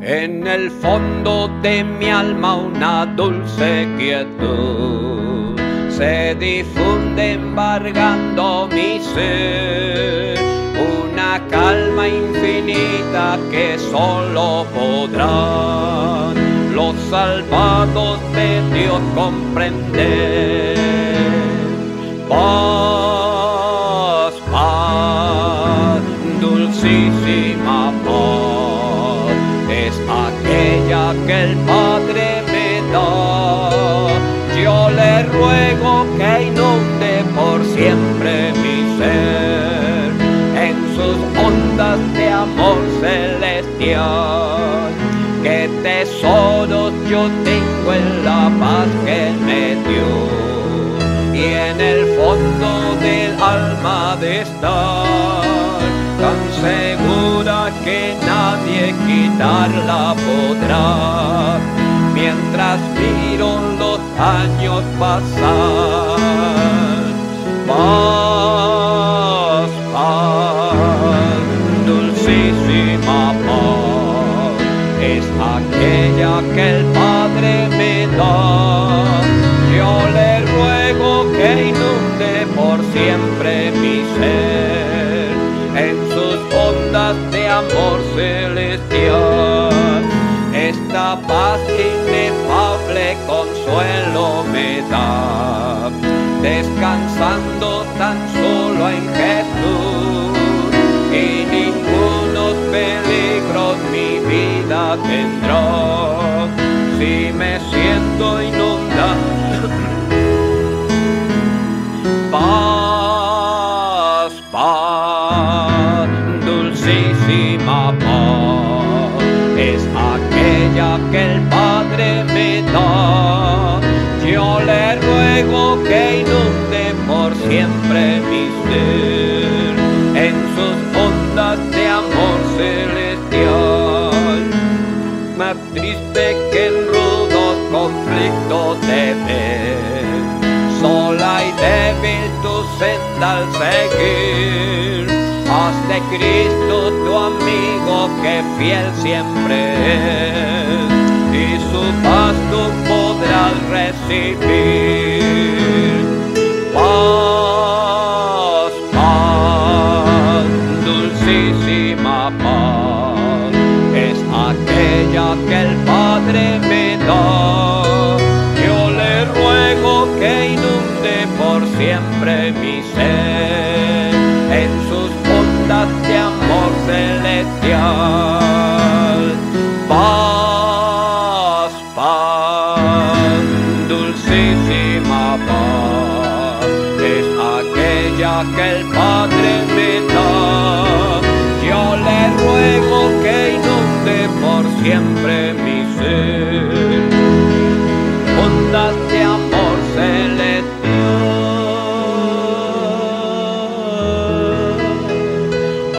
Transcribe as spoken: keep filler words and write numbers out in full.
En el fondo de mi alma una dulce quietud se difunde embargando mi ser, una calma infinita que solo podrán los salvados de Dios comprender. Paz, paz, dulcísima paz, es aquella que el Padre me da. Yo le ruego que inunde por siempre mi ser en sus ondas de amor celestial. Qué tesoros yo tengo en la paz que Él me dio, y en el fondo del alma de estar tan segura que nadie quitarla podrá, mientras miro los años pasar. Paz, paz, dulcísima paz, es aquella que el Padre me da. Yo le ruego que inunde por siempre mi ser en sus ondas de amor celestial. Esta paz inefable consuelo me da, descansando tan solo en Jesús, y ningunos peligros mi vida tendrá si me siento inundado. Paz, paz, dulcísima paz, es aquella que el Padre me da. Yo le ruego que inunde por siempre mi ser en sus ondas de amor celestial. Más triste que en rudos conflictos te ves, sola y débil tu senda al seguir. Haz de Cristo tu amigo que fiel siempre es, y su paz tú podrás recibir. Paz, paz, dulcísima paz, es aquella que el Padre me da. Yo le ruego que inunde por siempre mi ser en sus ondas de amor celestial. Paz, paz, dulcísima paz, es aquella que el Padre me da. Yo le ruego que inunde por siempre